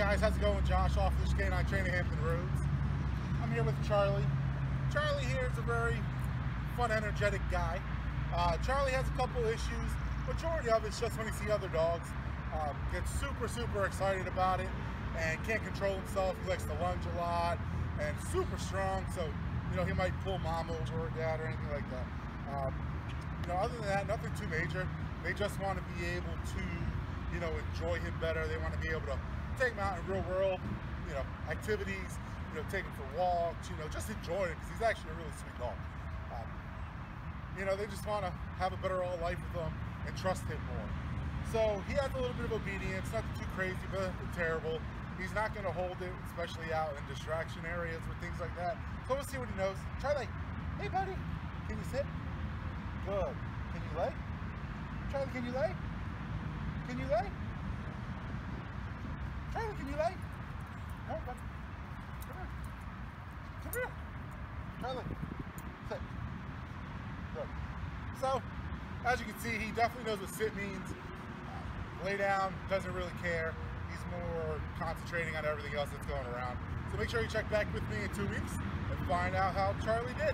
guys, how's it going? Josh, Off-Leash Canine Training, Hampton Roads. I'm here with Charlie. Charlie here is a very fun, energetic guy. Charlie has a couple issues. Majority of it's just when he sees other dogs. Gets super excited about it and can't control himself. He likes to lunge a lot and super strong, so you know he might pull mom over or dad or anything like that. You know, other than that, nothing too major. They just want to be able to, you know, enjoy him better. They want to be able to take him out in real world, you know, activities, you know, take him for walks, you know, just enjoy him because he's actually a really sweet dog. You know, they just want to have a better all life with him and trust him more. So he has a little bit of obedience, nothing too crazy, but terrible. He's not going to hold it, especially out in distraction areas or things like that. So we'll see what he knows. Charlie, hey buddy, can you sit? Good. Can you lay? Charlie, can you lay? Can you lay? Charlie, can you lay? Come on, buddy. Come here. Come here. Charlie, sit. Good. So, as you can see, he definitely knows what sit means. Lay down, doesn't really care. He's more concentrating on everything else that's going around. So make sure you check back with me in 2 weeks and find out how Charlie did.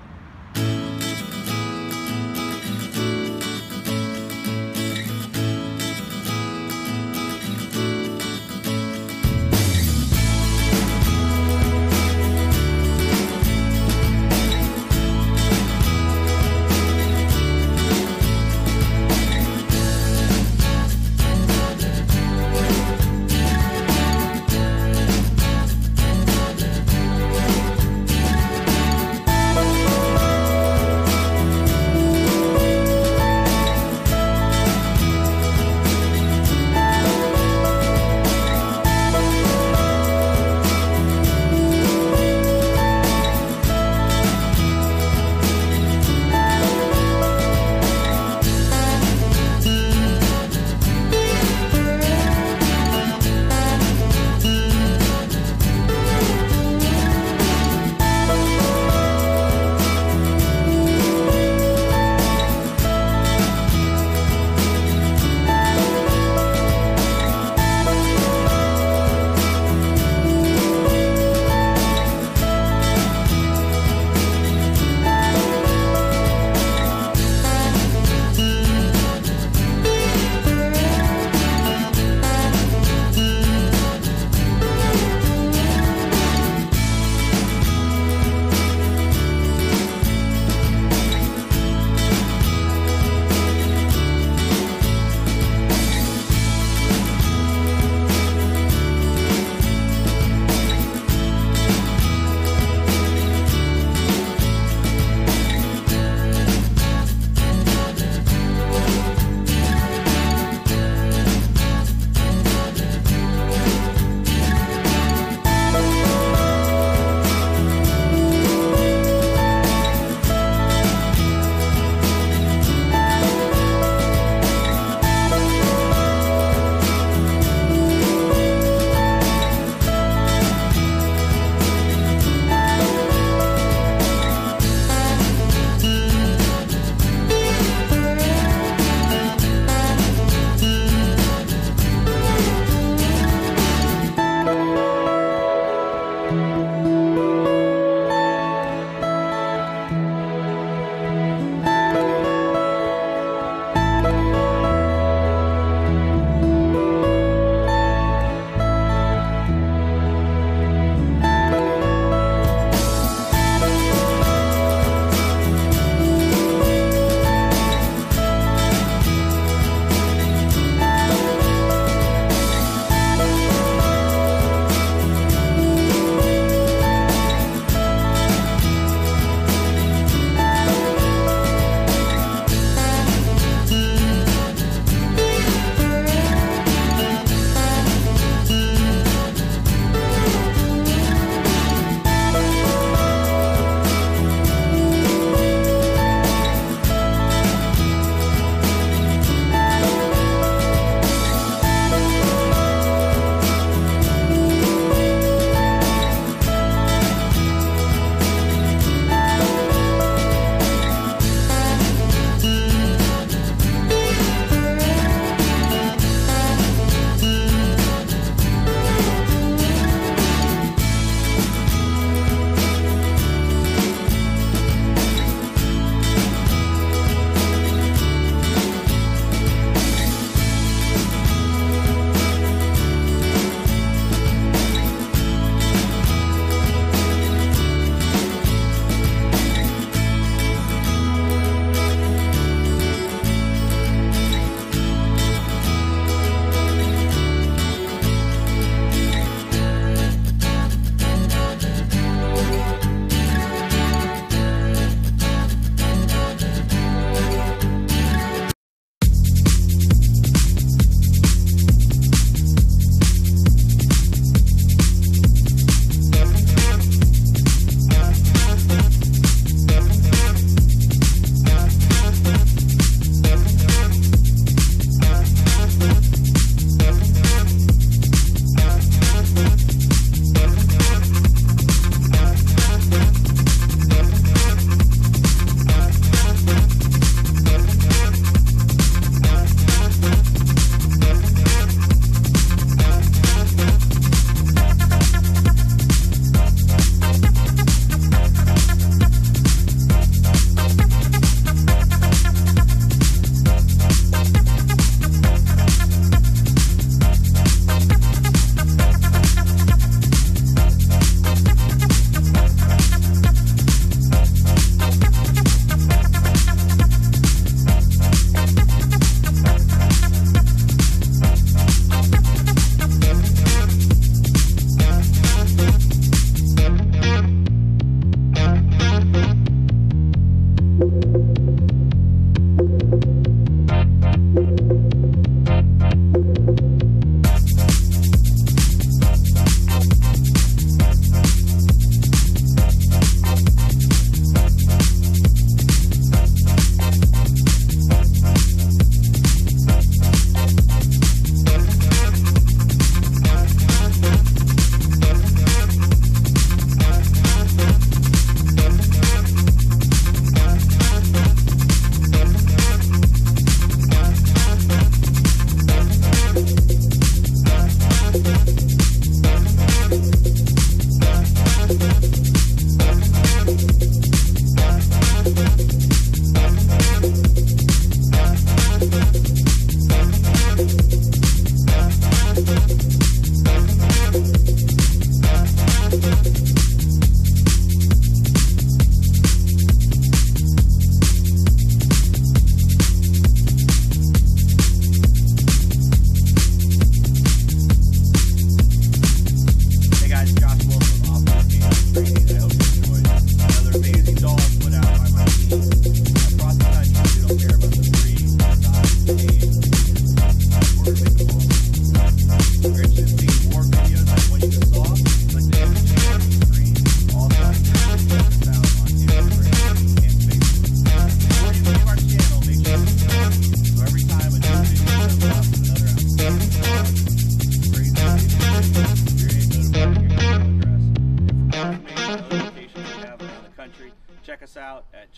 check us out at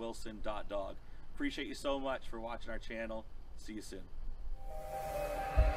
joshwilson.dog. Appreciate you so much for watching our channel. See you soon.